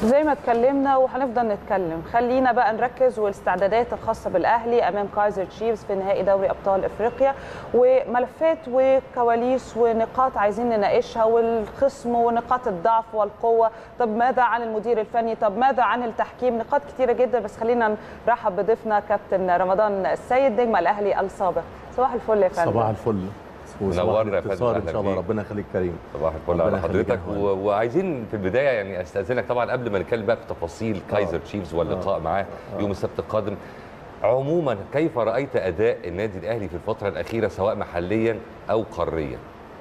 زي ما اتكلمنا وهنفضل نتكلم، خلينا بقى نركز والاستعدادات الخاصه بالاهلي امام كايزر تشيفز في نهائي دوري ابطال افريقيا، وملفات وكواليس ونقاط عايزين نناقشها، والخصم ونقاط الضعف والقوه. طب ماذا عن المدير الفني؟ طب ماذا عن التحكيم؟ نقاط كتيره جدا، بس خلينا نرحب بضيفنا كابتن رمضان السيد نجم الاهلي السابق. صباح الفل يا فندم. صباح الفل. منورنا يا فندم. ان شاء الله، ربنا يخليك كريم. صباح الفل على حضرتك. وعايزين في البدايه يعني استاذنك طبعا قبل ما نتكلم بقى في تفاصيل كايزر تشيفز واللقاء معاه يوم السبت القادم، عموما كيف رايت اداء النادي الاهلي في الفتره الاخيره سواء محليا او قاريا؟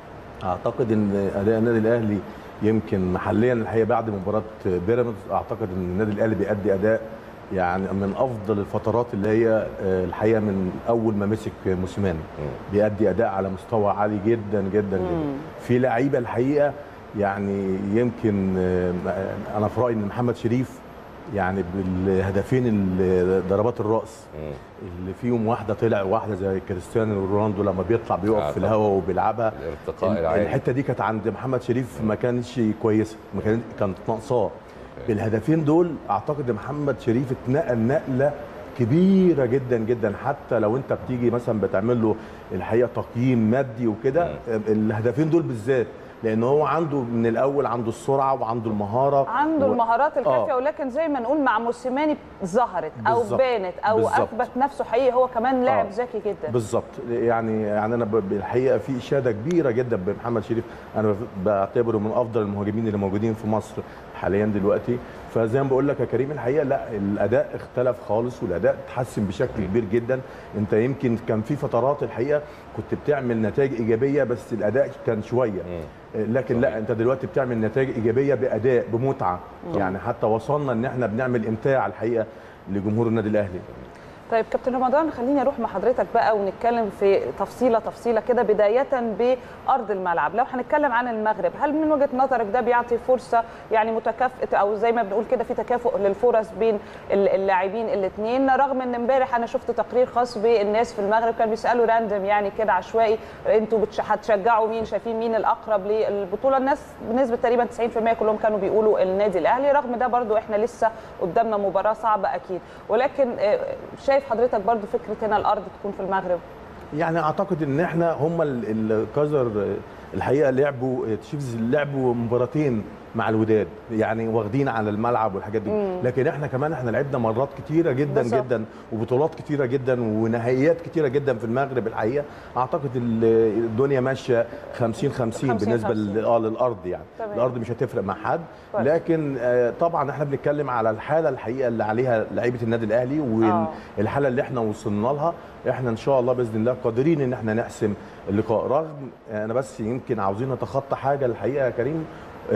اعتقد ان اداء النادي الاهلي يمكن محليا الحقيقه بعد مباراه بيراميدز، اعتقد ان النادي الاهلي بيأدي اداء يعني من افضل الفترات اللي هي الحقيقه من اول ما مسك موسيماني. بيأدي اداء على مستوى عالي جدا جدا جدا. في لعيبه الحقيقه يعني يمكن انا في رايي ان محمد شريف يعني بالهدفين ضربات الراس اللي فيهم واحده طلع واحده زي كريستيانو رونالدو لما بيطلع بيقف في الهواء وبيلعبها، الارتقاء العالي. الحته دي كانت عند محمد شريف ما كانتش كويسه، كانت ناقصاه. بالهدفين دول اعتقد محمد شريف اتنقل نقله كبيره جدا جدا. حتى لو انت بتيجي مثلا بتعمل له الحقيقه تقييم مادي وكده، الهدفين دول بالذات، لان هو عنده من الاول عنده السرعه وعنده المهاره، عنده المهارات الكافيه. ولكن زي ما نقول مع موسيماني ظهرت او بانت او اثبت نفسه حقيقي، هو كمان لاعب ذكي جدا. بالظبط. يعني انا بالحقيقه في اشاده كبيره جدا بمحمد شريف، انا بعتبره من افضل المهاجمين اللي موجودين في مصر حاليا دلوقتي. فزي ما بقول لك يا كريم الحقيقه لا، الاداء اختلف خالص والاداء اتحسن بشكل كبير جدا. انت يمكن كان في فترات الحقيقه كنت بتعمل نتائج ايجابيه بس الاداء كان شويه، لكن لا، انت دلوقتي بتعمل نتائج ايجابيه باداء بمتعه. يعني حتى وصلنا ان احنا بنعمل امتاع الحقيقه لجمهور النادي الاهلي. طيب كابتن رمضان، خليني اروح مع حضرتك بقى ونتكلم في تفصيله كده، بدايه بارض الملعب. لو هنتكلم عن المغرب، هل من وجهه نظرك ده بيعطي فرصه يعني متكافئه، او زي ما بنقول كده في تكافؤ للفرص بين اللاعبين الاثنين؟ رغم ان امبارح انا شفت تقرير خاص بالناس في المغرب كانوا بيسالوا راندم يعني كده عشوائي، انتوا هتشجعوا مين، شايفين مين الاقرب للبطوله؟ الناس بنسبه تقريبا 90% كلهم كانوا بيقولوا النادي الاهلي. رغم ده برضو احنا لسه قدامنا مباراه صعبه اكيد، ولكن شايف حضرتك برضو فكره هنا الارض تكون في المغرب؟ يعني اعتقد ان احنا هم الكازر الحقيقه لعبوا تشيفز، لعبوا مباراتين مع الوداد يعني واخدين على الملعب والحاجات دي. لكن احنا كمان احنا لعبنا مرات كتيره جدا جدا وبطولات كتيره جدا ونهائيات كتيره جدا في المغرب. الحقيقه اعتقد الدنيا ماشيه 50-50 بالنسبه للارض. يعني طبعا الارض مش هتفرق مع حد. لكن طبعا احنا بنتكلم على الحاله الحقيقه اللي عليها لعيبه النادي الاهلي والحاله اللي احنا وصلنا لها. احنا ان شاء الله باذن الله قادرين ان احنا نحسم اللقاء. رغم انا بس يمكن عاوزين نتخطى حاجه الحقيقه يا كريم،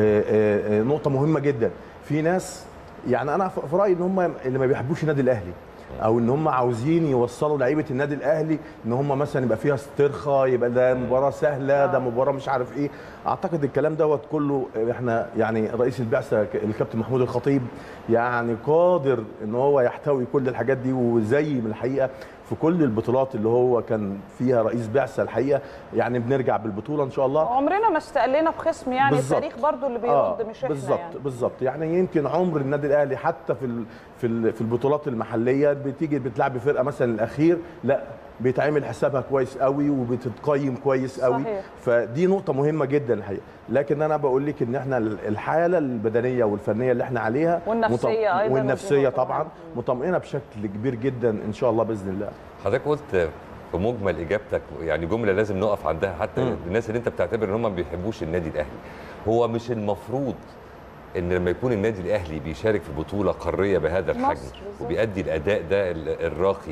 نقطة مهمة جدا. في ناس يعني أنا في رأيي إن هم اللي ما بيحبوش النادي الأهلي، أو إن هم عاوزين يوصلوا لعيبة النادي الأهلي إن هم مثلا يبقى فيها استرخاء، يبقى ده مباراة سهلة، ده مباراة مش عارف إيه. أعتقد الكلام دوت كله إحنا يعني رئيس البعثة الكابتن محمود الخطيب يعني قادر إن هو يحتوي كل الحاجات دي. وزي من الحقيقة في كل البطولات اللي هو كان فيها رئيس بعثه الحقيقه يعني بنرجع بالبطوله ان شاء الله. عمرنا ما استقلنا بخصم يعني بالزبط. التاريخ برضو اللي بيرد مش احنا بالظبط يعني. بالظبط. يعني يمكن عمر النادي الاهلي حتى في البطولات المحليه بتيجي بتلعب فرقه مثلا الاخير، لا بيتعمل حسابها كويس قوي وبتتقيم كويس قوي. صحيح. فدي نقطه مهمه جدا الحقيقه. لكن انا بقول لك ان احنا الحاله البدنيه والفنيه اللي احنا عليها والنفسيه ايضا، والنفسيه طبعا مطمئنه بشكل كبير جدا ان شاء الله باذن الله. حضرتك قلت في مجمل اجابتك يعني جمله لازم نقف عندها حتى الناس اللي انت بتعتبر ان هم ما بيحبوش النادي الاهلي. هو مش المفروض ان لما يكون النادي الاهلي بيشارك في بطوله قاريه بهذا الحجم وبيؤدي الاداء ده الراقي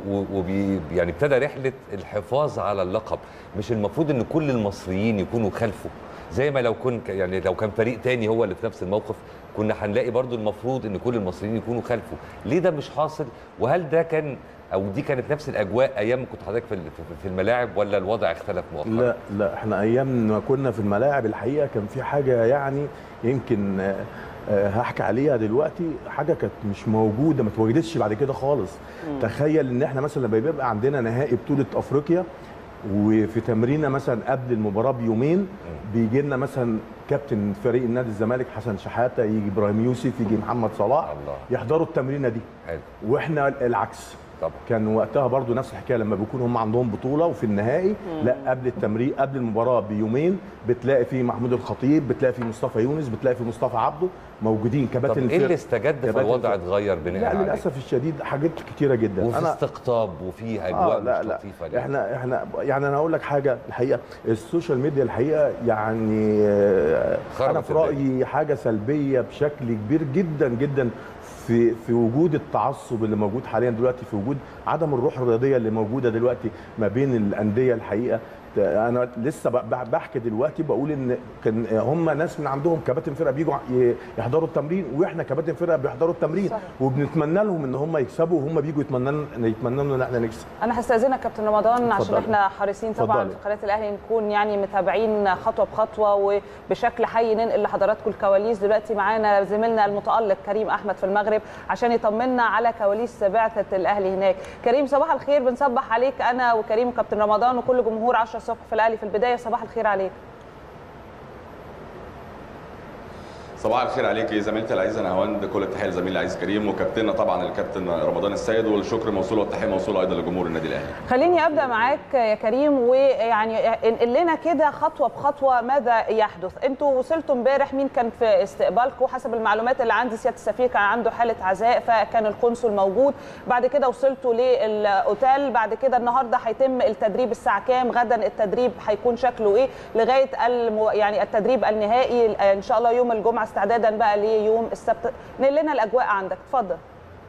يعني ابتدى رحله الحفاظ على اللقب، مش المفروض ان كل المصريين يكونوا خلفه؟ زي ما لو كان فريق تاني هو اللي في نفس الموقف كنا هنلاقي برضو المفروض ان كل المصريين يكونوا خلفه. ليه ده مش حاصل؟ وهل ده كان او دي كانت نفس الاجواء ايام ما كنت حضرتك في الملاعب، ولا الوضع اختلف مؤخرا؟ لا احنا ايام ما كنا في الملاعب الحقيقه كان في حاجه يعني يمكن هحكي عليها دلوقتي، حاجه كانت مش موجوده ما اتوجدتش بعد كده خالص. تخيل ان احنا مثلا لما بيبقى عندنا نهائي بطوله افريقيا وفي تمرينه مثلا قبل المباراه بيومين بيجي لنا مثلا كابتن فريق النادي الزمالك حسن شحاته، يجي ابراهيم يوسف، يجي محمد صلاح، الله. يحضروا التمرينه دي. حلو. واحنا العكس طبعا. كان وقتها برضو نفس الحكايه، لما بيكون هم عندهم بطوله وفي النهائي لا قبل التمرين قبل المباراه بيومين بتلاقي فيه محمود الخطيب، بتلاقي فيه مصطفى يونس، بتلاقي فيه مصطفى عبده موجودين كباتن. طب ايه اللي استجد فالوضع اتغير بناء لا عليه؟ للاسف الشديد حاجات كتيره جدا. وفي استقطاب وفي اجواء لا مش لا لطيفه ليه؟ احنا يعني انا هقول لك حاجه الحقيقه، السوشيال ميديا الحقيقه يعني انا في رايي حاجه سلبيه بشكل كبير جدا جدا في وجود التعصب اللي موجود حاليا دلوقتي، في وجود عدم الروح الرياضيه اللي موجوده دلوقتي ما بين الانديه الحقيقه. انا لسه بحكي دلوقتي بقول ان كان هم ناس من عندهم كباتن فرقه بيجوا يحضروا التمرين، واحنا كباتن فرقه بيحضروا التمرين. صحيح. وبنتمنى لهم ان هم يكسبوا، وهم بيجوا يتمنوا لنا ان احنا نكسب. انا هستاذنك كابتن رمضان عشان احنا حريصين طبعا في قناه الاهلي نكون يعني متابعين خطوه بخطوه وبشكل حي، ننقل لحضراتكم الكواليس. دلوقتي معانا زميلنا المتالق كريم احمد في المغرب عشان يطمنا على كواليس بعثه الاهلي هناك. كريم صباح الخير، بنصبح عليك انا وكريم وكابتن رمضان وكل جمهور 10 الصبح في الاهلي. في البدايه صباح الخير عليك. صباح الخير عليك يا زميلتي العزيزه نهاوند، كل التحيه لزميلي العزيز كريم وكابتننا طبعا الكابتن رمضان السيد، والشكر موصول والتحيه موصوله ايضا لجمهور النادي الاهلي. خليني ابدا معاك يا كريم، ويعني انقل لنا كده خطوه بخطوه ماذا يحدث. انتوا وصلتوا امبارح، مين كان في استقبالكم؟ حسب المعلومات اللي عندي سياده السفير كان عنده حاله عزاء فكان القنصل موجود. بعد كده وصلتوا للاوتيل، بعد كده النهارده هيتم التدريب الساعه كام؟ غدا التدريب هيكون شكله ايه لغايه يعني التدريب النهائي ان شاء الله يوم الجمعه استعدادا بقى ليوم السبت؟ نقل لنا الاجواء عندك، اتفضل.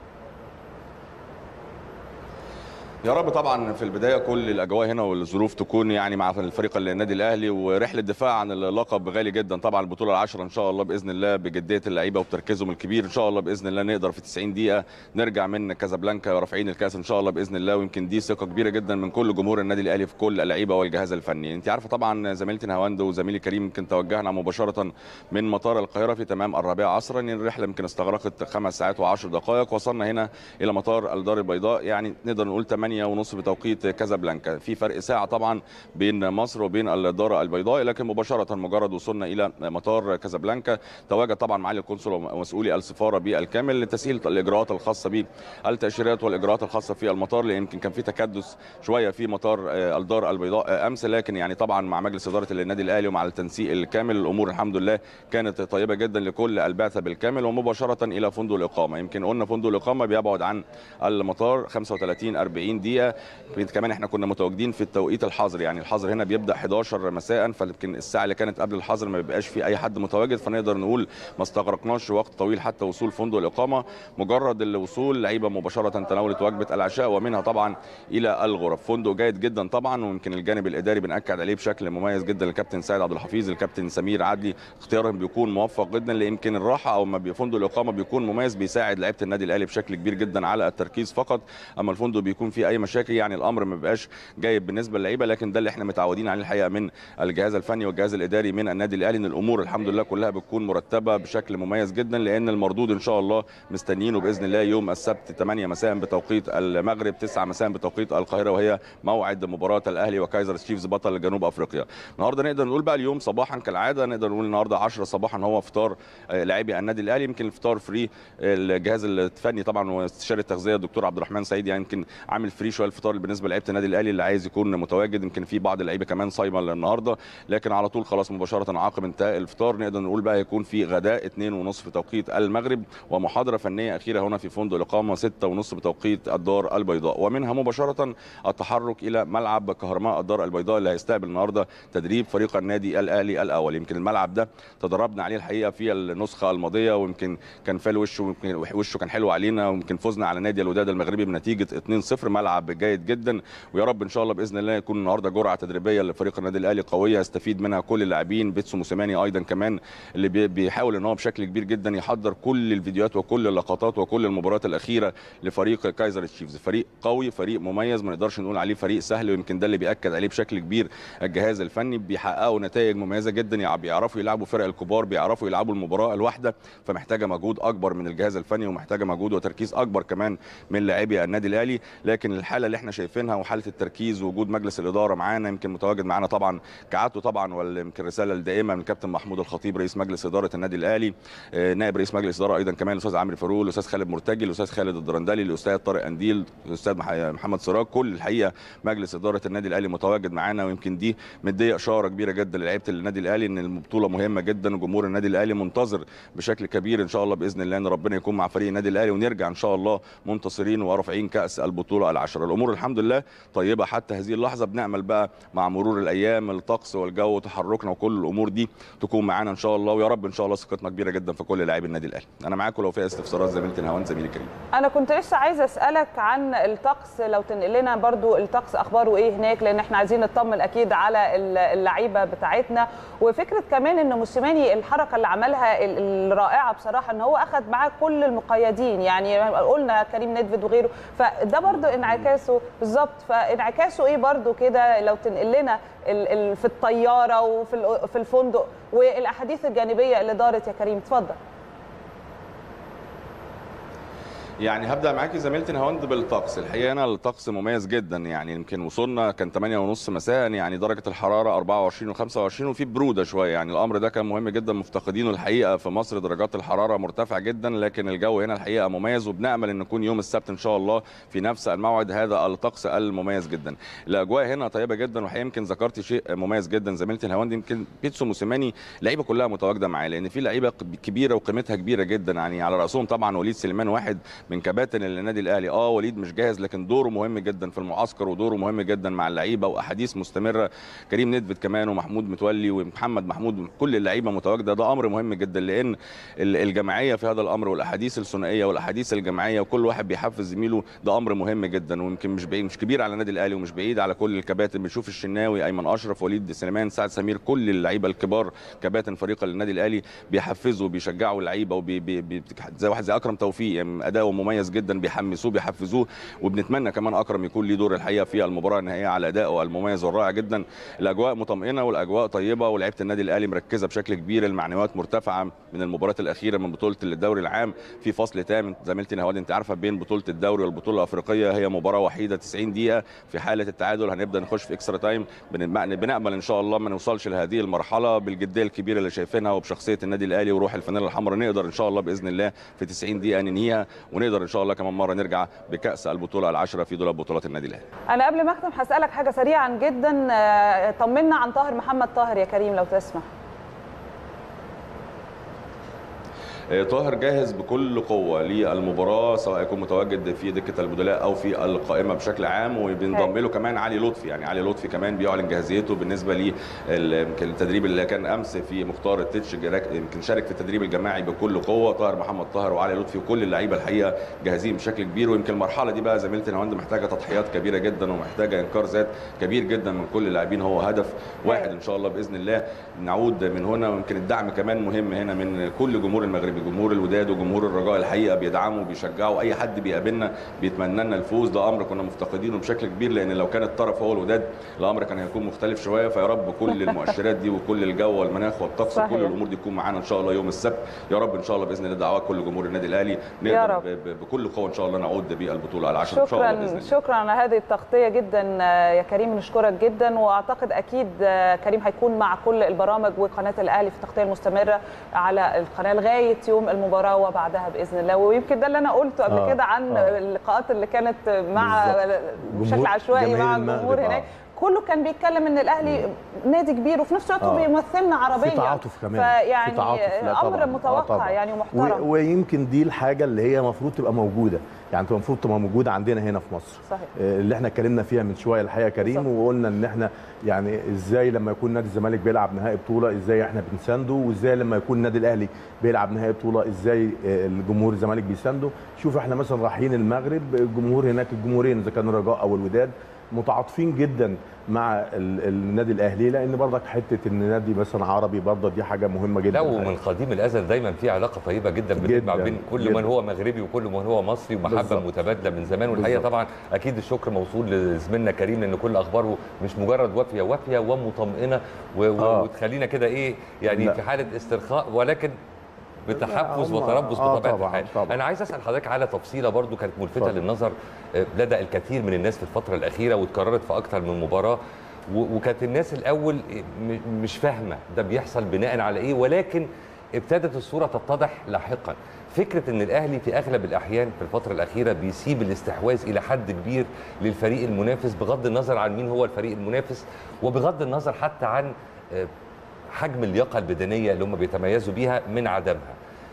يا رب طبعا في البدايه كل الاجواء هنا والظروف تكون يعني مع الفريق النادي الاهلي، ورحله دفاع عن اللقب غالي جدا طبعا. البطوله العاشره ان شاء الله باذن الله بجديه اللعيبه وبتركيزهم الكبير ان شاء الله باذن الله نقدر في 90 دقيقه نرجع من كازابلانكا رافعين الكاس ان شاء الله باذن الله. ويمكن دي ثقه كبيره جدا من كل جمهور النادي الاهلي في كل اللعيبه والجهاز الفني. انت عارفه طبعا زميلتي نهاوند وزميلي كريم يمكن توجهنا مباشره من مطار القاهره في تمام 4 عصرا. الرحله يمكن استغرقت 5 ساعات و10 دقائق. وصلنا هنا الى مطار الدار البيضاء، يعني نقدر نقول 8:30 بتوقيت كازابلانكا، في فرق ساعه طبعا بين مصر وبين الدار البيضاء. لكن مباشره مجرد وصولنا الى مطار كازابلانكا تواجد طبعا معالي القنصل ومسؤولي السفاره بالكامل لتسهيل الاجراءات الخاصه بالتاشيرات والاجراءات الخاصه في المطار، لان يمكن كان في تكدس شويه في مطار الدار البيضاء امس. لكن يعني طبعا مع مجلس اداره النادي الاهلي ومع التنسيق الكامل الامور الحمد لله كانت طيبه جدا لكل البعثه بالكامل. ومباشره الى فندق الاقامه، يمكن قلنا فندق الاقامه بيبعد عن المطار 35-40 دقيقه. كمان احنا كنا متواجدين في التوقيت الحظر، يعني الحظر هنا بيبدا 11 مساء، فيمكن الساعه اللي كانت قبل الحظر ما بيبقاش في اي حد متواجد، فنقدر نقول ما استغرقناش وقت طويل حتى وصول فندق الاقامه. مجرد الوصول لعيبه مباشره تناولت وجبه العشاء ومنها طبعا الى الغرف. فندق جيد جدا طبعا، ويمكن الجانب الاداري بنأكد عليه بشكل مميز جدا. الكابتن سيد عبد الحفيظ، الكابتن سمير عدلي، اختيارهم بيكون موفق جدا، لان يمكن الراحه او ما فندق الاقامه بيكون مميز بيساعد لعيبه النادي الاهلي بشكل كبير جدا على التركيز فقط. اما الفندق بيكون فيه اي مشاكل يعني الامر ما بيبقاش جايب بالنسبه للعيبه. لكن ده اللي احنا متعودين عليه الحقيقه من الجهاز الفني والجهاز الاداري من النادي الاهلي، ان الامور الحمد لله كلها بتكون مرتبه بشكل مميز جدا، لان المردود ان شاء الله مستنيينه باذن الله يوم السبت 8 مساء بتوقيت المغرب، 9 مساء بتوقيت القاهره، وهي موعد مباراه الاهلي وكايزر تشيفز بطل جنوب افريقيا. النهارده نقدر نقول بقى اليوم صباحا كالعاده، نقدر نقول النهارده 10 صباحا هو فطار لاعبي النادي الاهلي. يمكن الفطار فري، الجهاز الفني طبعا واستشاري التغذيه الدكتور عبد الرحمن سعيد يعني يمكن عامل فري شويه الفطار بالنسبه لعيبه النادي الاهلي اللي عايز يكون متواجد. يمكن في بعض اللعيبه كمان صايمه النهارده، لكن على طول خلاص مباشره عقب انتهاء الفطار نقدر نقول بقى يكون في غداء 2:30 بتوقيت المغرب، ومحاضره فنيه اخيره هنا في فندق الاقامه 6:30 بتوقيت الدار البيضاء. ومنها مباشره التحرك الى ملعب كهرماء الدار البيضاء اللي هيستقبل النهارده تدريب فريق النادي الاهلي الاول. يمكن الملعب ده تدربنا عليه الحقيقه في النسخه الماضيه، ويمكن كان فال وشه كان حلو علينا، ويمكن فزنا على نادي الوداد المغربي بنتيجه 2-0. ملعب جيد جدا، ويا رب ان شاء الله باذن الله يكون النهارده جرعه تدريبيه لفريق النادي الاهلي قويه يستفيد منها كل اللاعبين. بيتسو موسيماني ايضا كمان اللي بيحاول ان هو بشكل كبير جدا يحضر كل الفيديوهات وكل اللقطات وكل المباريات الاخيره لفريق كايزر تشيفز. فريق قوي، فريق مميز، ما نقدرش نقول عليه فريق سهل، ويمكن ده اللي بياكد عليه بشكل كبير الجهاز الفني. بيحققوا نتائج مميزه جدا، بيعرفوا يلعبوا فرق الكبار، بيعرفوا يلعبوا المباراه الواحده، فمحتاجه مجهود اكبر من الجهاز الفني، ومحتاجه مجهود وتركيز اكبر كمان من لاعبي النادي الاهلي. لكن الحاله اللي احنا شايفينها وحاله التركيز ووجود مجلس الاداره معانا، يمكن متواجد معانا طبعا كعادته طبعا، ويمكن الرساله الدائمه من كابتن محمود الخطيب رئيس مجلس اداره النادي الاهلي، نائب رئيس مجلس الاداره ايضا كمان الاستاذ عمرو فاروق، الاستاذ خالد مرتجي، الاستاذ خالد الدرندلي، الاستاذ طارق انديل، الاستاذ محمد سراج، كل الحقيقه مجلس اداره النادي الاهلي متواجد معانا. ويمكن دي مديه اشاره كبيره جدا للعيبه النادي الاهلي ان البطوله مهمه جدا، وجمهور النادي الاهلي منتظر بشكل كبير ان شاء الله باذن الله ان ربنا يكون مع فريق النادي الاهلي ونرجع ان شاء الله منتصرين ورافعين كاس البطوله العشره. الامور الحمد لله طيبه حتى هذه اللحظه، بنامل بقى مع مرور الايام الطقس والجو وتحركنا وكل الامور دي تكون معانا ان شاء الله، ويا رب ان شاء الله ثقتنا كبيره جدا في كل لاعبي النادي الاهلي. انا معاكم لو في استفسارات زميلتي نهاوند زميلي كريم. انا كنت لسه عايزه اسالك عن الطقس، لو تنقل لنا برضو الطقس اخباره ايه هناك، لان احنا عايزين نطمن اكيد على اللعيبه بتاعتنا. وفكره كمان ان موسيماني الحركه اللي عملها الرائعه بصراحه ان هو اخذ معاه كل المقيدين، يعني قلنا كريم نيدفيد وغيره، فده برضو انعكاسه بالظبط. فانعكاسه ايه برضو كده لو تنقل لنا في الطياره وفي الفندق والاحاديث الجانبيه اللي دارت يا كريم، اتفضل. يعني هبدا معاكي زميلتي نهاوند بالطقس. الحقيقه هنا الطقس مميز جدا، يعني يمكن وصلنا كان 8:30 مساء، يعني درجه الحراره 24 و25 وفي بروده شويه، يعني الامر ده كان مهم جدا، مفتقدينه الحقيقه في مصر درجات الحراره مرتفعه جدا، لكن الجو هنا الحقيقه مميز، وبنامل ان نكون يوم السبت ان شاء الله في نفس الموعد هذا الطقس المميز جدا. الاجواء هنا طيبه جدا، وحقيقه يمكن ذكرتي شيء مميز جدا زميلتي نهاوند، يمكن بيتسو موسيماني لعيبه كلها متواجده معاه، لان في لعيبه كبيره وقيمتها كبيره جدا، يعني على راسهم طبعا وليد سليمان واحد من كباتن النادي الاهلي. وليد مش جاهز لكن دوره مهم جدا في المعسكر ودوره مهم جدا مع اللعيبه واحاديث مستمره. كريم نيدفيد كمان ومحمود متولي ومحمد محمود، كل اللعيبه متواجده، ده امر مهم جدا، لان الجماعيه في هذا الامر والاحاديث الثنائيه والاحاديث الجماعيه وكل واحد بيحفز زميله، ده امر مهم جدا، ويمكن مش كبير على النادي الاهلي ومش بعيد على كل الكباتن. بنشوف الشناوي، ايمن اشرف، وليد سليمان، سعد سمير، كل اللعيبه الكبار كباتن فريق النادي الاهلي بيحفزوا وبيشجعوا اللعيبه، زي واحد زي اكرم توفيق يعني اداؤه مميز جدا، بيحفزوه، وبنتمنى كمان اكرم يكون ليه دور الحقيقه في المباراه النهائيه على ادائه المميز والرائع جدا. الاجواء مطمئنه والاجواء طيبه، ولاعيبه النادي الاهلي مركزه بشكل كبير، المعنويات مرتفعه من المباريات الاخيره من بطوله الدوري العام. في فصل تام زميلتي نهاوند انت عارفه بين بطوله الدوري والبطوله الافريقيه، هي مباراه وحيده 90 دقيقه، في حاله التعادل هنبدا نخش في اكسترا تايم. بنامل ان شاء الله ما نوصلش لهذه المرحله، بالجديه الكبيره اللي شايفينها وبشخصيه النادي الاهلي وروح الفانيلا الحمراء نقدر ان شاء الله باذن الله في 90 دقيقه ننهيها، ونقدر ان شاء الله كمان مره نرجع بكأس البطولة العشرة في دولاب بطولات النادي الأهلي. أنا قبل ما أختم هسألك حاجة سريعا جدا، طمنا عن طاهر محمد طاهر يا كريم لو تسمح. طاهر جاهز بكل قوه للمباراه، سواء يكون متواجد في دكه البدلاء او في القائمه بشكل عام، وبينضم له كمان علي لطفي، يعني علي لطفي كمان بيعلن جاهزيته بالنسبه للتدريب اللي كان امس في مختار التتش، يمكن شارك في التدريب الجماعي بكل قوه. طاهر محمد طاهر وعلي لطفي وكل اللعيبه الحقيقه جاهزين بشكل كبير، ويمكن المرحله دي بقى زميلتي نهاوند محتاجه تضحيات كبيره جدا ومحتاجه انكار ذات كبير جدا من كل اللاعبين، هو هدف واحد ان شاء الله باذن الله نعود من هنا. ويمكن الدعم كمان مهم هنا من كل جمهور المغربي، جمهور الوداد وجمهور الرجاء الحقيقه بيدعموا وبيشجعوا اي حد بيقابلنا، بيتمنى لنا الفوز، ده امر كنا مفتقدينه بشكل كبير، لان لو كان الطرف هو الوداد الامر كان هيكون مختلف شويه. فيا رب كل المؤشرات دي وكل الجو والمناخ والطقس وكل الامور دي تكون معانا ان شاء الله يوم السبت، يا رب ان شاء الله باذن الله. دعوات كل جمهور النادي الاهلي نقدر بكل قوه ان شاء الله نعود بالبطوله العشره ان شاء الله باذن الله. شكرا على هذه التغطيه جدا يا كريم، نشكرك جدا، واعتقد اكيد كريم هيكون مع كل البرامج وقناه الاهلي في التغطيه المستمره على القناه لغايه يوم المباراه وبعدها باذن الله. ويمكن ده اللي انا قلته قبل كده عن اللقاءات اللي كانت مع بشكل عشوائي مع الجمهور هناك، كله كان بيتكلم ان الاهلي نادي كبير وفي نفس الوقت هو بيمثلنا عربيا، في تعاطف كمان، فيعني في تعاطف امر متوقع يعني ومحترم، ويمكن دي الحاجه اللي هي المفروض تبقى موجوده، يعني المفروض تبقى موجوده عندنا هنا في مصر. صحيح. اللي احنا اتكلمنا فيها من شويه الحقيقه كريم، صح. وقلنا ان احنا يعني ازاي لما يكون نادي الزمالك بيلعب نهائي بطوله ازاي احنا بنسانده، وازاي لما يكون النادي الاهلي بيلعب نهائي بطوله ازاي الجمهور الزمالك بيسانده. شوف احنا مثلا رايحين المغرب، الجمهور هناك الجمهورين اذا كان الرجاء او الوداد متعاطفين جدا مع النادي الاهلي، لان برضك حته ان نادي مثلا عربي برضه دي حاجه مهمه جدا. لا ومن قديم الازل دايما في علاقه طيبه جدا بتجمع بين كل من هو مغربي وكل من هو مصري، ومحبه متبادله من زمان. والحقيقه طبعا اكيد الشكر موصول لزميلنا كريم، لان كل اخباره مش مجرد وافيه ومطمئنه وتخلينا كده ايه يعني في حاله استرخاء، ولكن بتحفز وتربص بطبيعه الحال. طبعا. انا عايز اسال حضرتك على تفصيله برضو كانت ملفته للنظر لدى الكثير من الناس في الفتره الاخيره، واتكررت في اكثر من مباراه، وكانت الناس الاول مش فاهمه ده بيحصل بناء على ايه، ولكن ابتدت الصوره تتضح لاحقا. فكره ان الاهلي في اغلب الاحيان في الفتره الاخيره بيسيب الاستحواذ الى حد كبير للفريق المنافس، بغض النظر عن مين هو الفريق المنافس، وبغض النظر حتى عن حجم اللياقه البدنيه اللي هم بيتميزوا بيها من عدمها.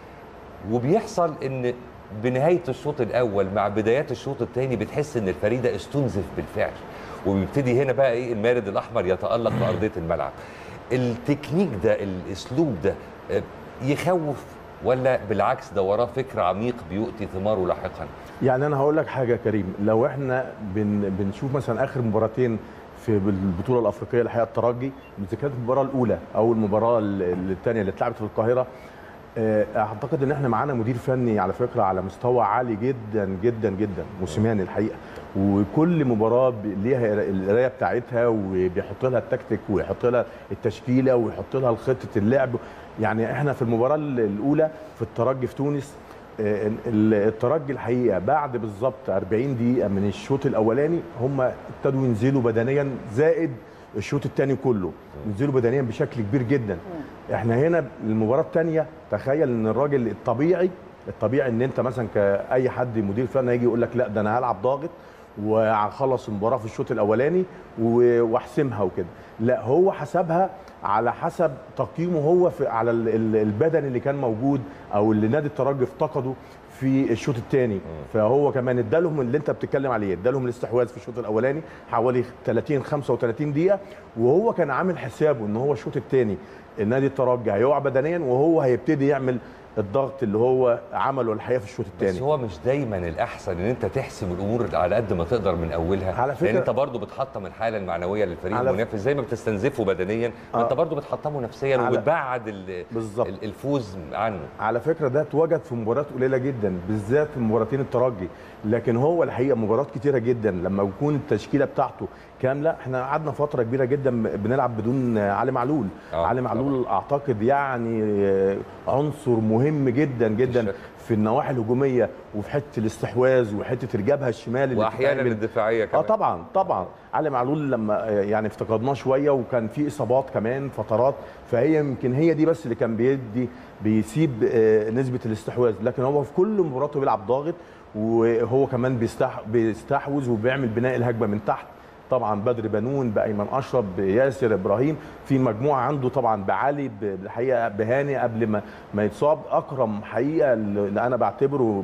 وبيحصل ان بنهايه الشوط الاول مع بدايات الشوط الثاني بتحس ان الفريق ده استنزف بالفعل، وبيبتدي هنا بقى ايه المارد الاحمر يتالق في ارضيه الملعب. التكنيك ده، الاسلوب ده يخوف ولا بالعكس ده وراه فكر عميق بيؤتي ثماره لاحقا؟ يعني انا هقول لك حاجه يا كريم، لو احنا بنشوف مثلا اخر مباراتين في البطوله الافريقيه الحقيقه الترجي، اذا كانت المباراه الاولى او المباراه الثانيه اللي اتلعبت في القاهره، اعتقد ان احنا معانا مدير فني على فكره على مستوى عالي جدا جدا جدا، موسيماني الحقيقه، وكل مباراه ليها القرايه بتاعتها، وبيحط لها التكتيك ويحط لها التشكيله ويحط لها خطه اللعب. يعني احنا في المباراه الاولى في الترجي في تونس، الترجي الحقيقه بعد بالظبط 40 دقيقه من الشوط الاولاني هم ابتدوا ينزلوا بدنيا، زائد الشوط الثاني كله ينزلوا بدنيا بشكل كبير جدا. احنا هنا المباراه الثانيه تخيل ان الراجل الطبيعي ان انت مثلا كاي حد مدير فني هيجي يقول لك لا ده انا هلعب ضاغط وهخلص المباراه في الشوط الاولاني واحسمها وكده، لا هو حسبها على حسب تقييمه هو على البدن اللي كان موجود او اللي نادي الترجي افتقده في الشوط الثاني. فهو كمان ادالهم اللي انت بتتكلم عليه، ادالهم الاستحواذ في الشوط الاولاني حوالي 35 دقيقه، وهو كان عامل حسابه ان هو الشوط الثاني النادي الترجي هيقع بدنيا وهو هيبتدي يعمل الضغط اللي هو عمله الحقيقه في الشوط الثاني. بس هو مش دايما الاحسن ان انت تحسم الامور على قد ما تقدر من اولها، على فكرة، لان انت برضو بتحطم الحاله المعنويه للفريق المنافس زي ما بتستنزفه بدنيا، انت برضو بتحطمه نفسيا وبتبعد الفوز عنه. على فكره ده اتوجد في مباريات قليله جدا، بالذات في مباراتين الترجي، لكن هو الحقيقه مباريات كتيره جدا لما يكون التشكيله بتاعته كامله. احنا قعدنا فتره كبيره جدا بنلعب بدون علي معلول. علي معلول اعتقد يعني عنصر مهم جدا جدا في النواحي الهجوميه وفي حته الاستحواذ وحته الجبهه الشمال واحيانا الدفاعيه كمان. طبعا علي معلول لما يعني افتقدناه شويه وكان في اصابات كمان فترات، فهي يمكن هي دي بس اللي كان بيسيب نسبه الاستحواذ، لكن هو في كل مباراته بيلعب ضاغط، وهو كمان بيستحوذ وبيعمل بناء الهجمه من تحت. طبعا بدر بنون بايمن اشرف بياسر ابراهيم، في مجموعه عنده طبعا بعلي الحقيقه بهاني قبل ما يتصاب، اكرم حقيقه اللي انا بعتبره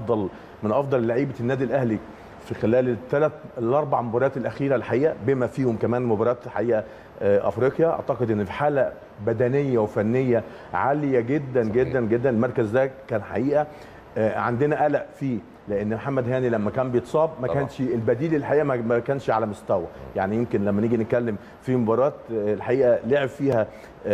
من افضل لعيبه النادي الاهلي في خلال الاربع مباريات الاخيره الحقيقه، بما فيهم كمان مباريات الحقيقه افريقيا. اعتقد ان في حاله بدنيه وفنيه عاليه جدا جدا جدا. المركز ده كان حقيقه عندنا قلق فيه، لان محمد هاني لما كان بيتصاب ما كانش البديل الحقيقه ما كانش على مستوى. يعني يمكن لما نيجي نتكلم في مباراه الحقيقه لعب فيها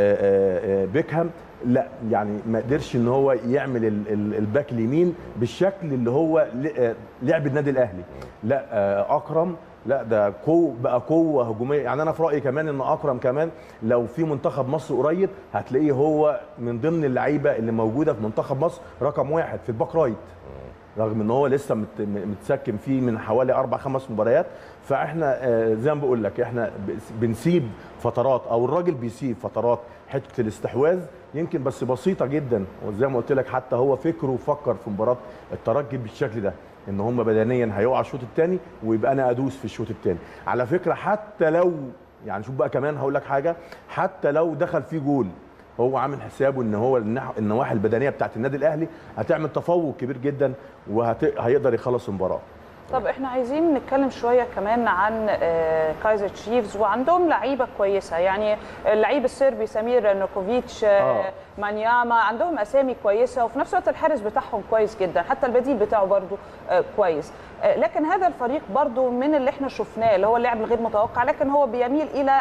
بيكهام، لا يعني ما قدرش ان هو يعمل الباك اليمين بالشكل اللي هو لعب النادي الاهلي. لا اكرم لا ده بقى قوه هجوميه. يعني انا في رايي كمان ان اكرم كمان لو في منتخب مصر قريب هتلاقيه هو من ضمن اللعيبه اللي موجوده في منتخب مصر رقم 1 في الباك رايت، رغم ان هو لسه متسكن فيه من حوالي 4-5 مباريات. فاحنا زي ما بقول لك احنا بنسيب فترات او الراجل بيسيب فترات حته الاستحواذ يمكن بس بسيطه جدا، وزي ما قلت لك حتى هو فكر في مباراه الترجي بالشكل ده ان هم بدنيا هيقعوا الشوط الثاني ويبقى انا ادوس في الشوط الثاني. على فكره حتى لو يعني شوف بقى كمان هقول لك حاجه، حتى لو دخل فيه جول هو عامل حسابه ان هو النواحي البدنيه بتاعت النادي الاهلي هتعمل تفوق كبير جدا وهيقدر يخلص المباراه. طب احنا عايزين نتكلم شويه كمان عن كايزر تشيفز، وعندهم لعيبه كويسه، يعني اللعيب السربي سمير نوكوفيتش، مانياما، عندهم اسامي كويسه، وفي نفس الوقت الحارس بتاعهم كويس جدا، حتى البديل بتاعه برضو كويس. لكن هذا الفريق برضو من اللي احنا شفناه اللي هو اللعب الغير متوقع، لكن هو بيميل الى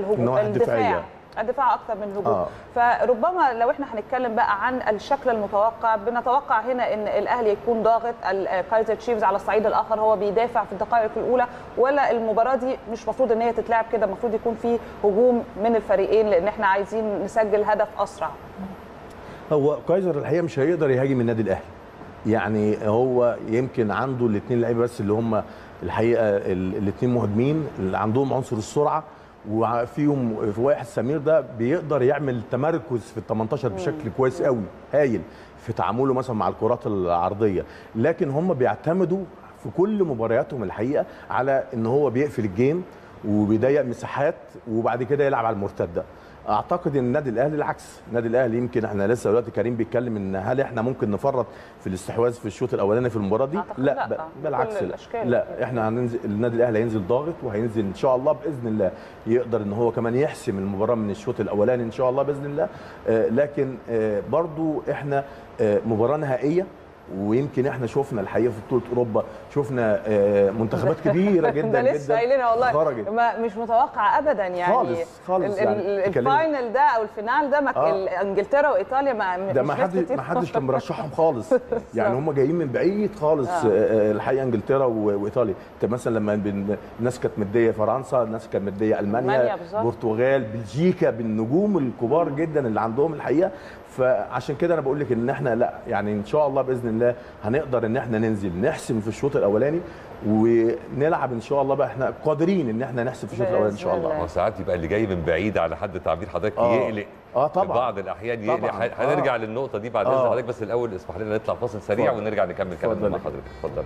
الدفاع اكثر من الهجوم. فربما لو احنا هنتكلم بقى عن الشكل المتوقع، بنتوقع هنا ان الاهلي يكون ضاغط، الكايزر تشيفز على الصعيد الاخر هو بيدافع في الدقائق الاولى، ولا المباراه دي مش مفروض ان هي تتلعب كده، المفروض يكون في هجوم من الفريقين لان احنا عايزين نسجل هدف اسرع؟ هو كايزر الحقيقه مش هيقدر يهاجم النادي الاهلي. يعني هو يمكن عنده الاثنين لعيبه بس اللي هم الحقيقه الاثنين مهاجمين اللي عندهم عنصر السرعه، وفيهم واحد سمير ده بيقدر يعمل تمركز في ال 18 بشكل كويس قوي، هايل في تعامله مثلا مع الكرات العرضيه. لكن هم بيعتمدوا في كل مبارياتهم الحقيقه على ان هو بيقفل الجيم وبيضيق مساحات وبعد كده يلعب على المرتده. اعتقد ان النادي الاهلي العكس، النادي الاهلي يمكن احنا لسه دلوقتي كريم بيتكلم ان هل احنا ممكن نفرط في الاستحواذ في الشوط الاولاني في المباراه دي؟ لا بالعكس، لا احنا هننزل، النادي الاهلي هينزل ضاغط وهينزل ان شاء الله باذن الله يقدر ان هو كمان يحسم المباراه من الشوط الاولاني ان شاء الله باذن الله. لكن برضو احنا مباراه نهائيه، ويمكن احنا شفنا الحقيقه في بطوله اوروبا شفنا منتخبات كبيره جدا ده لسه قايلينها والله خرجت. مش متوقع ابدا يعني خالص يعني الفاينل ده او الفينال ده انجلترا وايطاليا ما حدش كان مرشحهم خالص. يعني هم جايين من بعيد خالص. الحقيقه انجلترا وايطاليا، انت مثلا لما الناس كانت مديه فرنسا، الناس كانت مديه المانيا، البرتغال، بلجيكا بالنجوم الكبار جدا اللي عندهم الحقيقه. فعشان كده انا بقول لك ان احنا لا يعني ان شاء الله باذن الله هنقدر ان احنا ننزل نحسم في الشوط الاولاني ونلعب ان شاء الله. بقى احنا قادرين ان احنا نحسم في الشوط الاولاني ان شاء الله. وساعات يبقى اللي جاي من بعيد على حد تعبير حضرتك يقلق. طبعا بعض الاحيان يقلق. هنرجع للنقطه دي بعد اذن حضرتك، بس الاول اسمح لنا نطلع فاصل سريع ونرجع نكمل كلامنا مع حضرتك. اتفضل.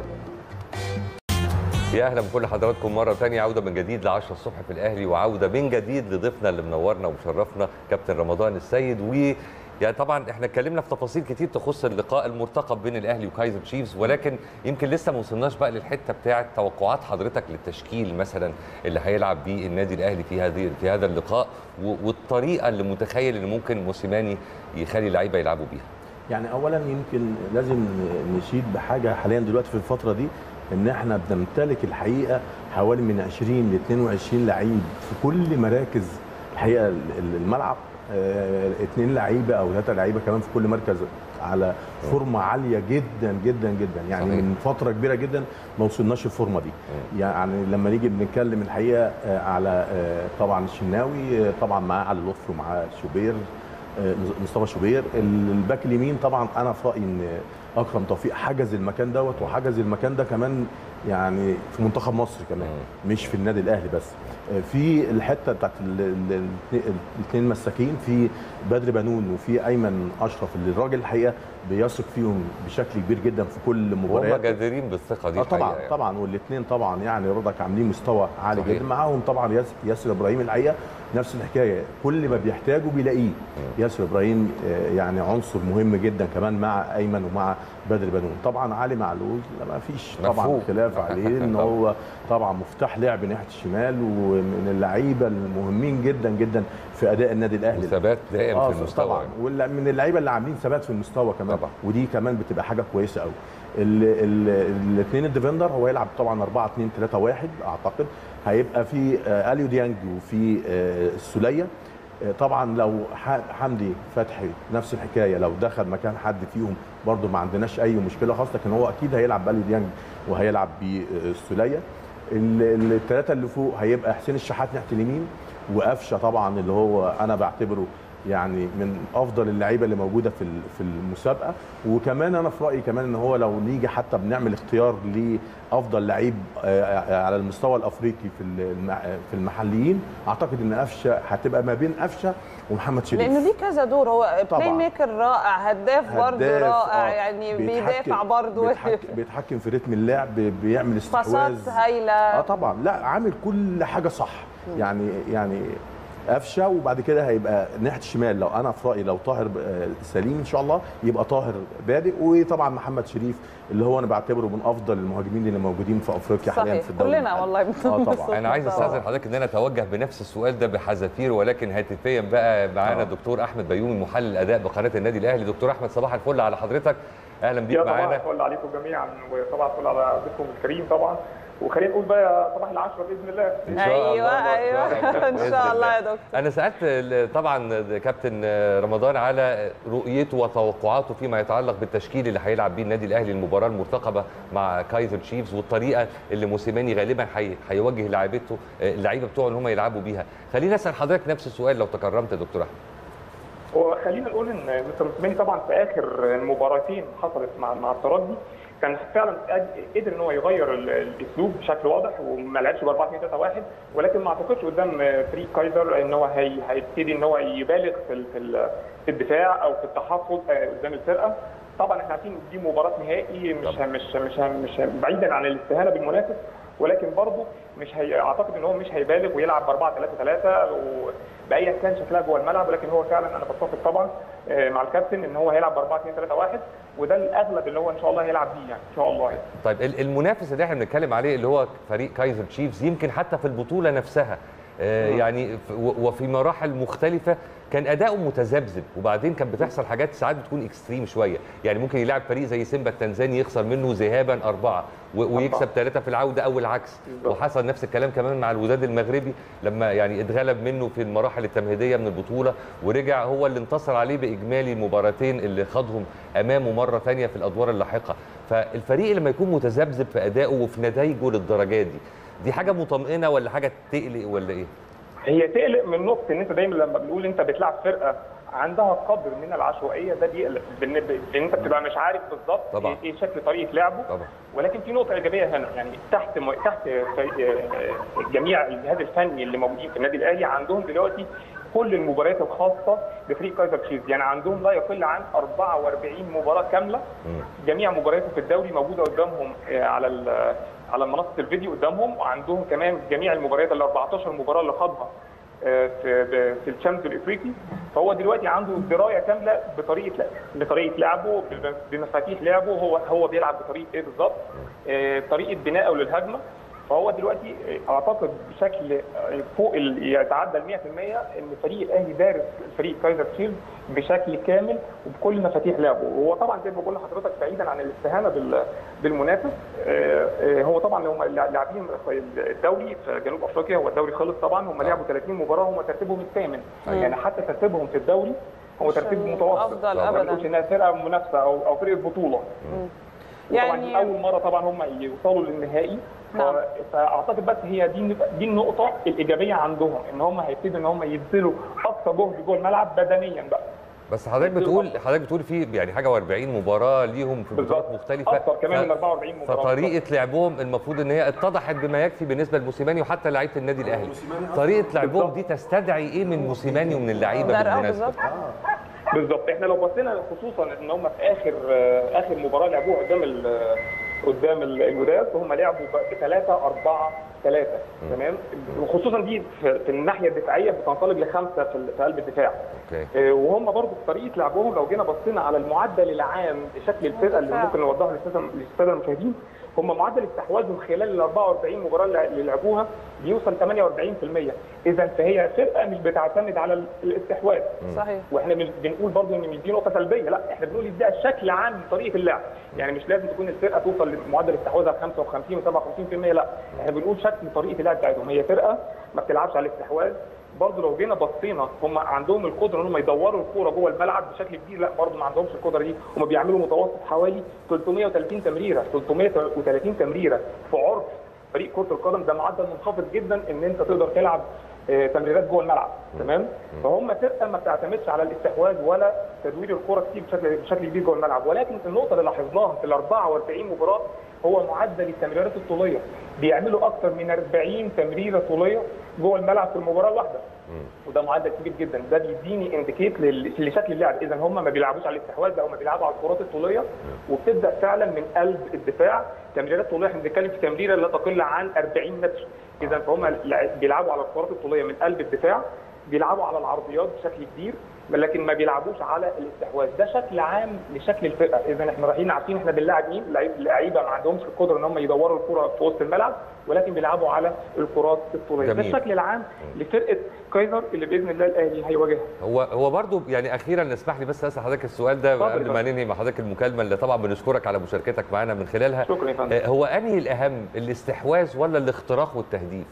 يا اهلا بكل حضراتكم مره ثانيه، عوده من جديد ل 10 الصبح في الاهلي، وعوده من جديد لضيفنا اللي منورنا ومشرفنا كابتن رمضان السيد. يعني طبعا احنا اتكلمنا في تفاصيل كتير تخص اللقاء المرتقب بين الاهلي وكايزر تشيفز، ولكن يمكن لسه ما وصلناش بقى للحته بتاعه توقعات حضرتك للتشكيل مثلا اللي هيلعب بيه النادي الاهلي في هذا اللقاء، والطريقه اللي متخيل ان ممكن موسيماني يخلي اللعيبه يلعبوا بيها. يعني اولا يمكن لازم نشيد بحاجه حاليا دلوقتي في الفتره دي، ان احنا بنمتلك الحقيقه حوالي من 20 ل 22 لعيب في كل مراكز الحقيقه الملعب. 2 لعيبه او 3 لعيبه كمان في كل مركز على فورمه عاليه جدا جدا جدا. يعني صحيح. من فتره كبيره جدا ما وصلناش الفورمه دي. يعني لما نيجي بنتكلم الحقيقه على طبعا الشناوي، طبعا معاه علي لطفي ومعاه شوبير، مصطفى شوبير. الباك اليمين طبعا انا في رايي ان اكرم توفيق حجز المكان دوت، وحجز المكان ده كمان يعني في منتخب مصر كمان، مش في النادي الاهلي بس. في الحته بتاعت الاثنين مساكين، في بدر بنون وفي ايمن اشرف، اللي الراجل الحقيقه بيثق فيهم بشكل كبير جدا في كل مباريات. هم جادرين بالثقه دي طبعا يعني. طبعا. والاثنين طبعا يعني رضاك عاملين مستوى عالي صحيح. جدا. معاهم طبعا ياسر ابراهيم الحقيقه نفس الحكايه، كل ما بيحتاجوا بيلاقيه. ياسر ابراهيم يعني عنصر مهم جدا كمان مع ايمن ومع بدر بنون. طبعا علي معلول ما فيش طبعا خلاف عليه ان هو طبعا مفتاح لعب ناحيه الشمال، ومن اللعيبه المهمين جدا جدا في اداء النادي الاهلي. ثبات دائم في المستوى طبعا، ومن اللعيبه اللي عاملين ثبات في المستوى كمان طبعا. ودي كمان بتبقى حاجه كويسه قوي. الاثنين الديفندر هو يلعب طبعا 4-2-3-1 اعتقد. هيبقى في اليو ديانج وفي السوليه. طبعا لو حمدي فتحي نفس الحكايه، لو دخل مكان حد فيهم برضو ما عندناش اي مشكله خالص، لكن هو اكيد هيلعب باليو ديانج وهيلعب بالسوليه. الثلاثه اللي فوق هيبقى حسين الشحات ناحيه اليمين، وقفشه طبعا اللي هو انا بعتبره يعني من افضل اللعيبه اللي موجوده في المسابقه. وكمان انا في رايي كمان ان هو لو نيجي حتى بنعمل اختيار لافضل لعيب على المستوى الافريقي في المحليين، اعتقد ان قفشه هتبقى ما بين قفشه ومحمد شريف، لانه ليه كذا دور. هو بلاي ميكر رائع، هداف برضه رائع. يعني بيدافع برضه، بيتحكم في رتم اللعب، بيعمل استحواذ، باصات هايله. طبعا لا عامل كل حاجه صح. يعني قفشه. وبعد كده هيبقى ناحيه الشمال لو انا في رايي لو طاهر سليم ان شاء الله يبقى طاهر بادئ، وطبعا محمد شريف اللي هو انا بعتبره من افضل المهاجمين اللي موجودين في افريقيا حاليا في الدوري. كلنا والله طبعا. انا عايز استاذن حضرتك ان انا اتوجه بنفس السؤال ده بحذافير، ولكن هاتفيا بقى معانا دكتور احمد بيومي محلل الاداء بقناه النادي الاهلي. دكتور احمد صباح الفل على حضرتك، اهلا بيك معانا. صباح الفل عليكم جميعا، وصباح الفل على ضيفكم الكريم طبعا. وخلينا نقول بقى صباح العشرة باذن الله. ان شاء الله. ايوه ان شاء الله يا دكتور. انا سالت طبعا كابتن رمضان على رؤيته وتوقعاته فيما يتعلق بالتشكيل اللي هيلعب بيه النادي الاهلي المباراه المرتقبه مع كايزر تشيفز، والطريقه اللي موسيماني غالبا هيوجه اللعيبه بتوعه ان هم يلعبوا بيها. خليني اسال حضرتك نفس السؤال لو تكرمت يا دكتور احمد. وخلينا نقول ان مستر موسيماني طبعا في اخر مباراتين حصلت مع الترجي كان فعلا قدر ان هو يغير الاسلوب بشكل واضح وما لعبش ب 4-2-3-1، ولكن ما اعتقدش قدام فريق كايزر ان هو هيبتدي ان هو يبالغ في الدفاع او في التحفظ قدام الفرقه. طبعا احنا عارفين دي مباراه نهائي، مش بعيدا عن الاستهانه بالمنافس، ولكن برضه اعتقد ان هو مش هيبالغ ويلعب ب 4-3-3 بايا كان شكلها جوه الملعب، ولكن هو فعلا انا بتفق طبعا مع الكابتن ان هو هيلعب ب 4-2-3-1، وده الاغلب اللي هو ان شاء الله هيلعب بيه يعني ان شاء الله يعني. طيب المنافس اللي احنا بنتكلم عليه اللي هو فريق كايزر تشيفز، يمكن حتى في البطوله نفسها يعني وفي مراحل مختلفه كان اداؤه متذبذب، وبعدين كانت بتحصل حاجات ساعات بتكون اكستريم شويه، يعني ممكن يلعب فريق زي سيمبا التنزاني يخسر منه ذهابا 4 ويكسب 3 في العوده او العكس، وحصل نفس الكلام كمان مع الوداد المغربي لما يعني اتغلب منه في المراحل التمهيديه من البطوله، ورجع هو اللي انتصر عليه باجمالي المباراتين اللي خاضهم امامه مره ثانيه في الادوار اللاحقه. فالفريق لما يكون متذبذب في ادائه وفي نتائجه للدرجات دي حاجه مطمئنه ولا حاجه تقلق ولا ايه؟ هي تقلق من نقطه ان انت دايما لما بنقول انت بتلعب فرقه عندها قدر من العشوائيه، ده بيقلق لان انت بتبقى مش عارف بالظبط ايه شكل طريقه لعبه طبعا. ولكن في نقطه ايجابيه هنا، يعني تحت جميع الجهاز الفني اللي موجودين في النادي الاهلي عندهم دلوقتي كل المباريات الخاصه بفريق كايزر تشيفز، يعني عندهم لا يقل عن 44 مباراه كامله، جميع مبارياته في الدوري موجوده قدامهم على منصه الفيديو قدامهم، وعندهم كمان جميع المباريات ال 14 مباراه اللي خاضها في الشامبيونز الافريقي. فهو دلوقتي عنده درايه كامله بطريقه لعبه، بمفاتيح لعبه، هو بيلعب بطريقه ايه بالظبط، طريقه بنائه للهجمه. فهو دلوقتي اعتقد بشكل فوق يتعدى ال 100% ان فريق الاهلي دارس فريق كايزر تشيفز بشكل كامل وبكل مفاتيح لعبه. وهو طبعا زي ما بقول لحضرتك بعيدا عن الاستهانه بالمنافس، هو طبعا هم لاعبين الدوري في جنوب افريقيا، هو الدوري خلص طبعا، هم لعبوا 30 مباراه، هم ترتيبهم الثامن، يعني حتى ترتيبهم في الدوري هو ترتيب متوسط، افضل ابدا، ما بنقولش انها فرقه منافسه او فرقه بطوله. يعني اول مره طبعا هم يوصلوا للنهائي. نعم. فاعتقد بس هي دي النقطه الايجابيه عندهم، ان هم هيبتدوا ان هم يبذلوا اقصى جهد جوه الملعب بدنيا بقى. بس حضرتك بتقول في يعني حاجه و40 مباراه ليهم في بطولات مختلفه اكثر كمان من 44 مباراه، فطريقه لعبهم المفروض ان هي اتضحت بما يكفي بالنسبه لموسيماني وحتى لعيبه النادي الاهلي. طريقه لعبهم دي تستدعي ايه من موسيماني ومن اللعيبه بالمناسبه؟ بالظبط. احنا لو بصينا خصوصا ان هم في اخر مباراه لعبوها قدام الوداد، وهم لعبوا ب 3-4-3 تمام، وخصوصا دي في الناحيه الدفاعيه بتنطلق لخمسه في قلب الدفاع. وهم برضه في طريقه لعبهم لو جينا بصينا على المعدل العام لشكل الفرقه اللي ممكن نوضحه للساده المشاهدين، هم معدل استحواذهم خلال ال 44 مباراه اللي لعبوها بيوصل 48%. اذا فهي فرقه مش بتعتمد على الاستحواذ. صحيح. واحنا بنقول برضه ان مش دي نقطه سلبيه، لا احنا بنقول ده الشكل عام لطريقه اللعب، يعني مش لازم تكون الفرقه توصل لمعدل استحواذها 55 و57%، لا احنا بنقول شكل طريقه اللعب بتاعتهم، هي فرقه ما بتلعبش على الاستحواذ. برضه لو جينا بصينا هم عندهم القدره ان هم يدوروا الكوره جوه الملعب بشكل كبير، لا برضه ما عندهمش القدره دي، هم بيعملوا متوسط حوالي 330 تمريره، 330 تمريره في عرف فريق كره القدم، ده معدل منخفض جدا ان انت تقدر تلعب تمريرات جوه الملعب تمام. فهم فرقه ما بتعتمدش على الاستحواذ ولا تدوير الكوره كتير بشكل كبير جوه الملعب. ولكن النقطه اللي لاحظناها في ال 44 مباراه هو معدل التمريرات الطوليه، بيعملوا اكثر من 40 تمريره طوليه جوه الملعب في المباراه الواحده، وده معدل كبير جدا. ده بيديني انديكيت لشكل اللعب، اذا هم ما بيلعبوش على الاستحواذ، او ما بيلعبوا على الكرات الطوليه، وبتبدا فعلا من قلب الدفاع تمريرات طوليه. احنا بنتكلم في تمريره لا تقل عن 40 متر، اذا فهم بيلعبوا على الكرات الطوليه من قلب الدفاع، بيلعبوا على العرضيات بشكل كبير، لكن ما بيلعبوش على الاستحواذ. ده شكل عام لشكل الفرقه. اذا احنا رايحين عارفين احنا بنلاعب مين، لعيبه ما عندهمش القدره ان هم يدوروا الكره في وسط الملعب، ولكن بيلعبوا على الكرات الطوليه. ده الشكل العام لفرقه كايزر اللي باذن الله الاهلي هيواجهها. هو برضو يعني اخيرا اسمح لي بس اسال حضرتك السؤال ده قبل ما ننهي مع حضرتك المكالمه اللي طبعا بنشكرك على مشاركتك معانا من خلالها. شكرا يا فندم. هو انهي الاهم، الاستحواذ ولا الاختراق والتهديف؟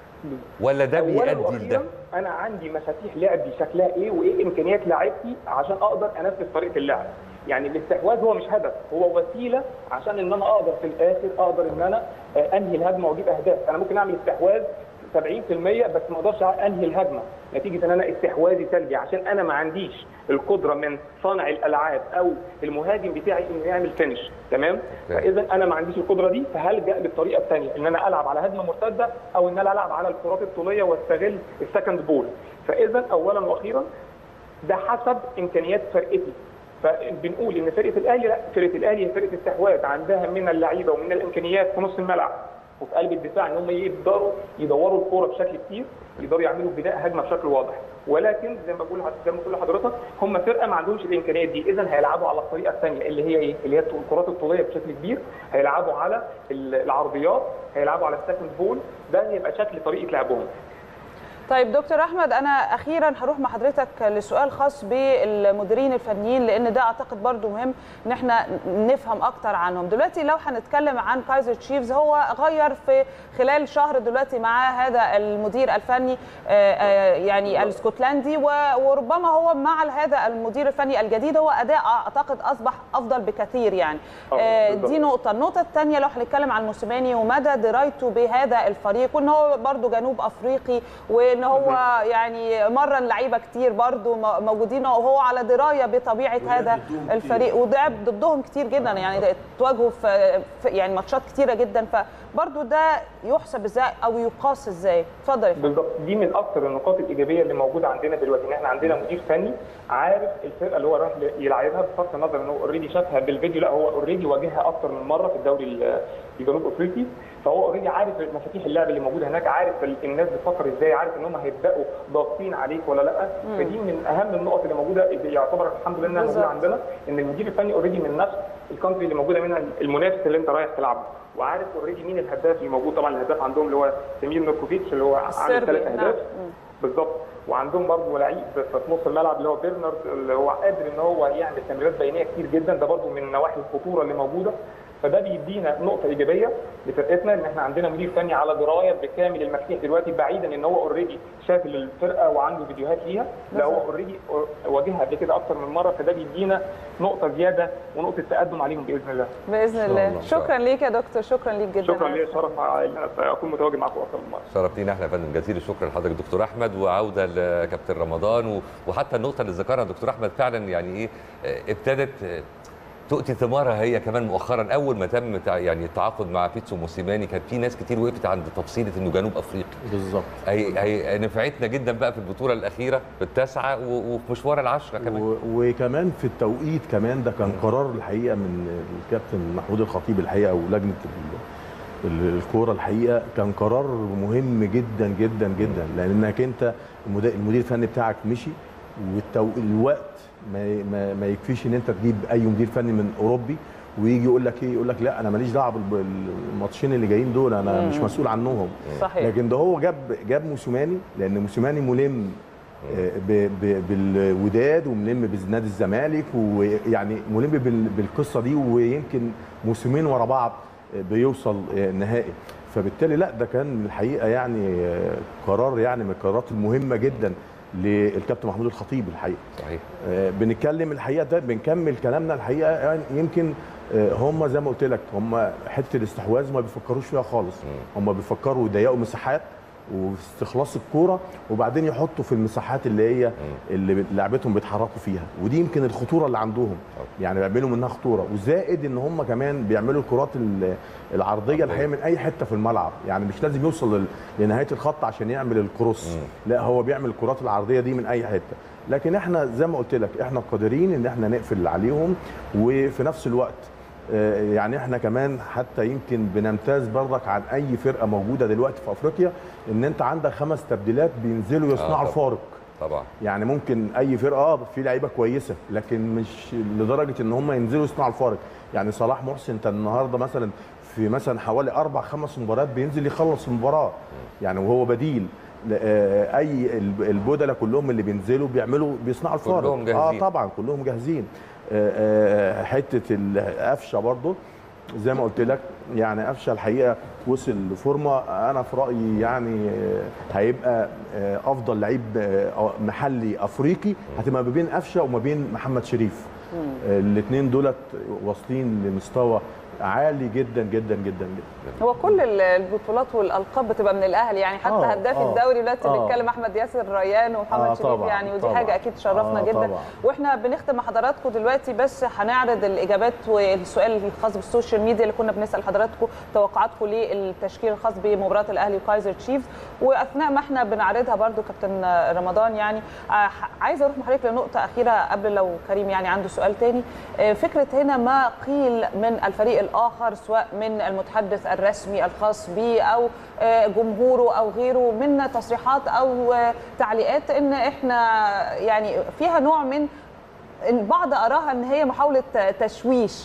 ولا ده بيؤدي لده؟ انا عندي مفاتيح لعبي شكلها ايه وايه امكانيات لاعبتي عشان اقدر انفذ طريقه اللعب. يعني الاستحواذ هو مش هدف، هو وسيله عشان ان انا اقدر في الاخر ان انا انهي الهجمه واجيب اهداف. انا ممكن اعمل استحواذ 70% بس ما اقدرش انهي الهجمه نتيجه ان انا استحواذي سلبي، عشان انا ما عنديش القدره من صانع الالعاب او المهاجم بتاعي انه يعمل فينش. تمام؟ فاذا انا ما عنديش القدره دي، فهلجا للطريقه الثانيه ان انا العب على هجمه مرتده او ان انا العب على الكرات الطوليه واستغل السكند بول. فاذا اولا واخيرا ده حسب امكانيات فرقتي. فبنقول ان فرقه الاهلي لا، فرقه الاهلي هي فرقه استحواذ، عندها من اللعيبه ومن الامكانيات في نص الملعب وفي قلب الدفاع ان هم يقدروا يدوروا الكوره بشكل كتير، يقدروا يعملوا بناء هجمه بشكل واضح. ولكن زي ما بقول لحضرتك هم فرقه ما عندهمش الامكانيات دي، اذا هيلعبوا على الطريقه الثانيه اللي هي ايه؟ اللي هي الكرات الطوليه بشكل كبير، هيلعبوا على العرضيات، هيلعبوا على السكند بول، ده هيبقى شكل طريقه لعبهم. طيب دكتور احمد، انا اخيرا هروح مع حضرتك لسؤال خاص بالمديرين الفنيين، لان ده اعتقد برضو مهم ان احنا نفهم اكتر عنهم. دلوقتي لو هنتكلم عن كايزر تشيفز، هو غير في خلال شهر دلوقتي مع هذا المدير الفني يعني الاسكتلندي، وربما هو مع هذا المدير الفني الجديد هو اداء اعتقد اصبح افضل بكثير يعني. دي نقطه. النقطه الثانيه لو هنتكلم عن موسيماني ومدى درايته بهذا الفريق، وان هو برضو جنوب افريقي، وان هو يعني مرن لعيبه كتير برضو موجودين، وهو على درايه بطبيعه هذا الفريق، ولعب ضدهم كتير جدا يعني تواجهوا في يعني ماتشات كتيره جدا، فبرضو ده يحسب ازاي او يقاس ازاي؟ اتفضل يا فندم. بالظبط، دي من اكثر النقاط الايجابيه اللي موجوده عندنا دلوقتي، ان احنا عندنا مدير فني عارف الفرقه اللي هو راح يلعبها، بصرف النظر ان هو اوريدي شافها بالفيديو، لا هو اوريدي واجهها اكثر من مره في الدوري الجنوب افريقي، فهو اوريدي عارف مفاتيح اللعب اللي موجوده هناك، عارف الناس بتفكر ازاي، عارف ان هم هيبداوا ضاغطين عليك ولا لا. فدي من اهم النقط اللي موجوده، اللي يعتبر الحمد لله انها موجوده عندنا، ان المدير الفني اوريدي من نفس الكونتري اللي موجوده منها المنافس اللي انت رايح تلعبه، وعارف اوريدي مين الهداف اللي موجود. طبعا الهداف عندهم اللي هو سمير نوركوفيتش اللي هو عامل 3 اهداف بالظبط، وعندهم برضه لعيب في نص الملعب اللي هو بيرنارد اللي هو قادر ان هو يعمل تمريرات بينيه كتير جدا، ده برضه من نواحي الخطوره اللي موجوده. فده بيدينا نقطه ايجابيه لفرقتنا، ان احنا عندنا مدير فني على درايه بكامل المفاتيح دلوقتي، بعيدا ان هو اوريدي شاف الفرقه وعنده فيديوهات ليها، لا هو اوريدي واجهها قبل كده اكتر من مره، فده بيدينا نقطه زياده ونقطه تقدم عليهم باذن الله. باذن الله. شكرا ليك يا دكتور، شكرا ليك جدا. شكرا لي، شرف ان اكون متواجد معاكم اكتر من مره. شرف لينا احنا يا فندم، جزيل الشكر لحضرتك دكتور احمد، وعوده لكابتن رمضان، وحتى النقطه اللي ذكرها دكتور احمد فعلا يعني ايه ابتدت تؤتي ثمارها هي كمان مؤخرا. اول ما تم يعني التعاقد مع بيتسو موسيماني كان في ناس كتير وقفت عند تفصيله انه جنوب افريقي بالظبط، هي نفعتنا جدا بقى في البطوله الاخيره في التاسعه وفي مشوار ال10 كمان، وكمان في التوقيت كمان ده كان قرار الحقيقه من الكابتن محمود الخطيب الحقيقه ولجنه الكوره الحقيقه، كان قرار مهم جدا جدا جدا، لانك انت المدير الفني بتاعك مشي، والوقت ما يكفيش ان انت تجيب اي مدير فني من اوروبي ويجي يقول لك ايه، يقول لك لا انا ماليش دعوه بالماتشين اللي جايين دول، انا مش مسؤول عنهم. صحيح. لكن ده هو جاب موسيماني، لان موسيماني ملم بالوداد وملم بنادي الزمالك، ويعني ملم بالقصه دي، ويمكن موسمين ورا بعض بيوصل نهائي، فبالتالي لا ده كان الحقيقه يعني قرار يعني من القرارات المهمه جدا للكابتن محمود الخطيب الحقيقه. صحيح. بنتكلم الحقيقه ده بنكمل كلامنا الحقيقه، يعني يمكن هم زي ما قلت لك هم حته الاستحواذ ما بيفكروش فيها خالص، هم بيفكروا يضيقوا مساحات واستخلاص الكوره، وبعدين يحطوا في المساحات اللي هي اللي لعبتهم بيتحركوا فيها، ودي يمكن الخطوره اللي عندهم، يعني بيعملوا منها خطوره، وزائد ان هم كمان بيعملوا الكرات العرضيه الحقيقه من اي حته في الملعب، يعني مش لازم يوصل لنهايه الخط عشان يعمل الكروس، لا هو بيعمل الكرات العرضيه دي من اي حته. لكن احنا زي ما قلت لك احنا قادرين ان احنا نقفل عليهم، وفي نفس الوقت يعني احنا كمان حتى يمكن بنمتاز برضك عن اي فرقه موجوده دلوقتي في افريقيا، ان انت عندك 5 تبديلات بينزلوا يصنعوا الفارق. طبعا يعني ممكن اي فرقه في لعيبه كويسه، لكن مش لدرجه ان هم ينزلوا يصنعوا الفارق. يعني صلاح محسن انت النهارده مثلا في مثلا حوالي 4-5 مباريات بينزل يخلص المباراه، يعني وهو بديل. اي البودله كلهم اللي بينزلوا بيصنعوا الفارق، كلهم جاهزين. طبعا كلهم جاهزين. حته القفشه برضو زي ما قلت لك، يعني قفشه الحقيقه وصل لفورمه، انا في رايي يعني هيبقى افضل لعيب محلي افريقي، هتبقى ما بين قفشه وما بين محمد شريف. الاثنين دولت واصلين لمستوى عالي جدا جدا جدا جدا. هو كل البطولات والالقاب بتبقى من الاهلي يعني، حتى هداف الدوري دلوقتي بنتكلم احمد ياسر ريان ومحمد شريف يعني، ودي حاجه اكيد تشرفنا جدا. طبعا. واحنا بنختم مع حضراتكم دلوقتي، بس هنعرض الاجابات والسؤال الخاص بالسوشيال ميديا اللي كنا بنسال حضراتكم توقعاتكم للتشكيل الخاص بمباراه الاهلي وكايزر تشيفز. واثناء ما احنا بنعرضها برضو كابتن رمضان يعني عايزه اروح مع حضرتك لنقطه اخيره قبل لو كريم يعني عنده سؤال تاني. فكره هنا ما قيل من الفريق الاخر سواء من المتحدث الرسمي الخاص به او جمهوره او غيره من تصريحات او تعليقات ان احنا يعني فيها نوع من البعض اراها ان هي محاوله تشويش.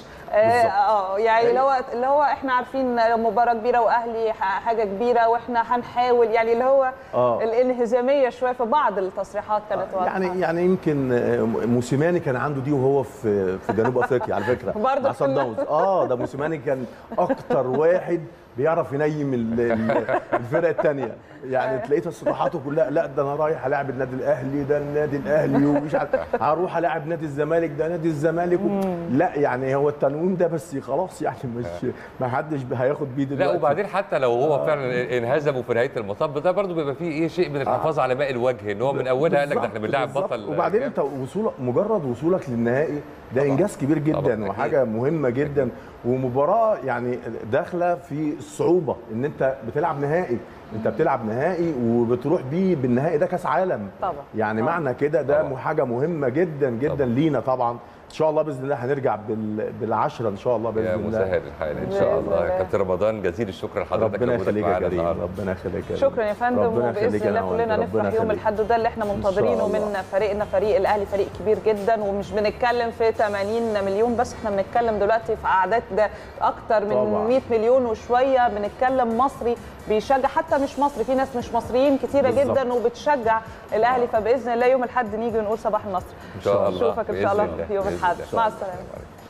يعني اللي هو احنا عارفين مباراه كبيره واهلي حاجه كبيره واحنا هنحاول يعني اللي هو الانهزاميه شويه في بعض التصريحات كانت واضحه. يعني يمكن موسيماني كان عنده دي وهو في جنوب افريقيا على فكره مع صن داونز. ده موسيماني كان اكتر واحد بيعرف ينيم الفرقه الثانيه، يعني تلاقيه تصريحاته كلها لا ده انا رايح العب النادي الاهلي، ده النادي الاهلي ومش عارف هروح العب نادي الزمالك، ده نادي الزمالك لا يعني هو التنويم ده بس خلاص يعني مش ما حدش هياخد بيه دلوقتي. لا وبعدين حتى لو هو فعلا انهزموا في نهايه المطاف ده برضه بيبقى فيه شيء من الحفاظ على ماء الوجه، ان هو من اولها قال لك ده احنا بنلاعب بطل. وبعدين انت مجرد وصولك للنهائي ده انجاز كبير جدا وحاجه مهمه جدا، ومباراه يعني داخله في الصعوبه ان انت بتلعب نهائي، انت بتلعب نهائي وبتروح بيه بالنهائي ده كاس عالم طبعا. يعني معنى كده ده حاجه مهمه جدا جدا لينا طبعا. ان شاء الله باذن الله هنرجع بالعشره ان شاء الله باذن الله. يا مسهل الحال ان شاء الله. كابتن رمضان جزيل الشكر لحضرتك. ربنا يخليك يا كريم، ربنا يخليك. شكرا يا فندم، وباذن الله كلنا نفرح يوم الاحد ده اللي احنا منتظرينه من فريقنا. فريق الاهلي فريق كبير جدا، ومش بنتكلم في 80 مليون بس، احنا بنتكلم دلوقتي في اعداد اكتر من 100 مليون وشويه. بنتكلم مصري بيشجع، حتى مش مصري، في ناس مش مصريين كتيره جدا وبتشجع الاهلي. فباذن الله يوم الاحد نيجي ونقول صباح النصر ان شاء الله. نشوفك ان شاء الله في يوم الاحد. مع السلامه.